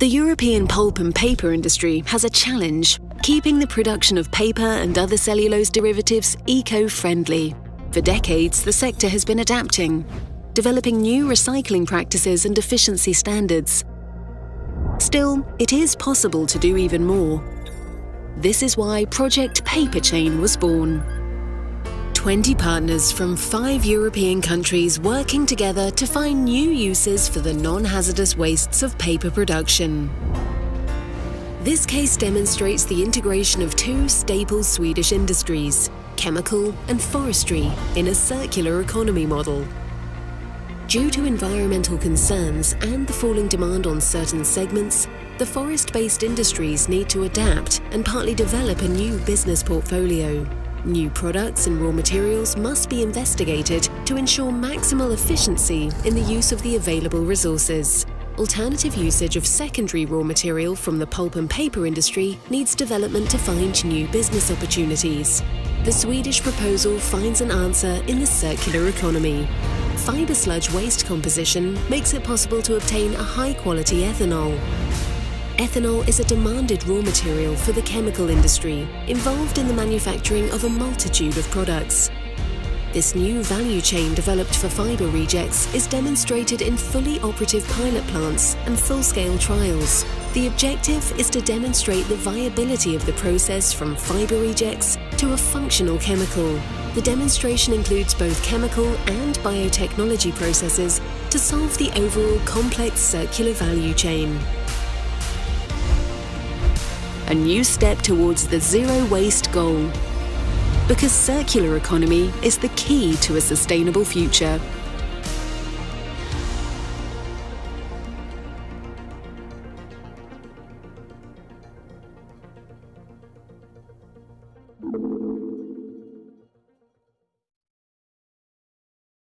The European pulp and paper industry has a challenge, keeping the production of paper and other cellulose derivatives eco-friendly. For decades, the sector has been adapting, developing new recycling practices and efficiency standards. Still, it is possible to do even more. This is why Project paperChain was born. 20 partners from 5 European countries working together to find new uses for the non-hazardous wastes of paper production. This case demonstrates the integration of 2 staple Swedish industries, chemical and forestry, in a circular economy model. Due to environmental concerns and the falling demand on certain segments, the forest-based industries need to adapt and partly develop a new business portfolio. New products and raw materials must be investigated to ensure maximal efficiency in the use of the available resources. Alternative usage of secondary raw material from the pulp and paper industry needs development to find new business opportunities. The Swedish proposal finds an answer in the circular economy. Fibre sludge waste composition makes it possible to obtain a high-quality ethanol. Ethanol is a demanded raw material for the chemical industry, involved in the manufacturing of a multitude of products. This new value chain developed for fibre rejects is demonstrated in fully operative pilot plants and full-scale trials. The objective is to demonstrate the viability of the process from fibre rejects to a functional chemical. The demonstration includes both chemical and biotechnology processes to solve the overall complex circular value chain. A new step towards the zero waste goal. Because circular economy is the key to a sustainable future.